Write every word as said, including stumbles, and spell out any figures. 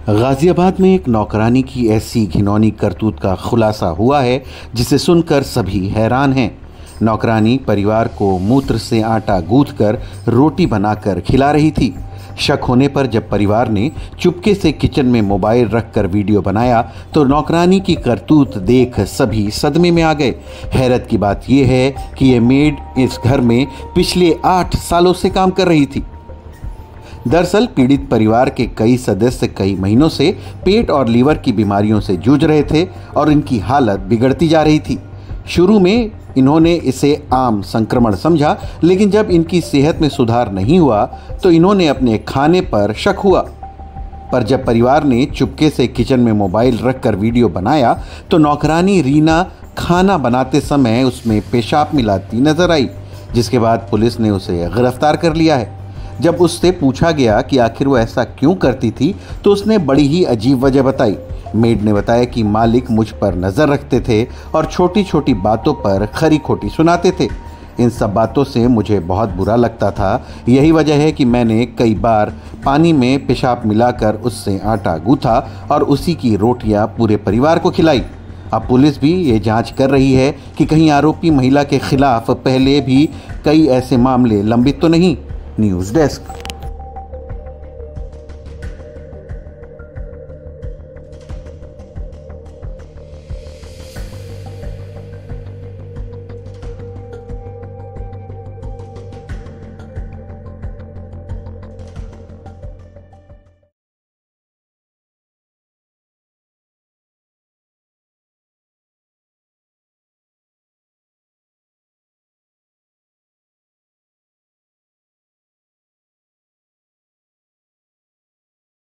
गाजियाबाद में एक नौकरानी की ऐसी घिनौनी करतूत का खुलासा हुआ है जिसे सुनकर सभी हैरान हैं। नौकरानी परिवार को मूत्र से आटा गूंथकर रोटी बनाकर खिला रही थी। शक होने पर जब परिवार ने चुपके से किचन में मोबाइल रखकर वीडियो बनाया तो नौकरानी की करतूत देख सभी सदमे में आ गए। हैरत की बात यह है कि ये मेड इस घर में पिछले आठ सालों से काम कर रही थी। दरअसल पीड़ित परिवार के कई सदस्य कई महीनों से पेट और लीवर की बीमारियों से जूझ रहे थे और इनकी हालत बिगड़ती जा रही थी। शुरू में इन्होंने इसे आम संक्रमण समझा, लेकिन जब इनकी सेहत में सुधार नहीं हुआ तो इन्होंने अपने खाने पर शक हुआ। पर जब परिवार ने चुपके से किचन में मोबाइल रखकर वीडियो बनाया तो नौकरानी रीना खाना बनाते समय उसमें पेशाब मिलाती नजर आई, जिसके बाद पुलिस ने उसे गिरफ्तार कर लिया है। जब उससे पूछा गया कि आखिर वो ऐसा क्यों करती थी तो उसने बड़ी ही अजीब वजह बताई। मेड ने बताया कि मालिक मुझ पर नज़र रखते थे और छोटी छोटी बातों पर खरी खोटी सुनाते थे। इन सब बातों से मुझे बहुत बुरा लगता था। यही वजह है कि मैंने कई बार पानी में पेशाब मिलाकर उससे आटा गूंथा और उसी की रोटियां पूरे परिवार को खिलाई। अब पुलिस भी ये जांच कर रही है कि कहीं आरोपी महिला के खिलाफ पहले भी कई ऐसे मामले लंबित तो नहीं। News desk.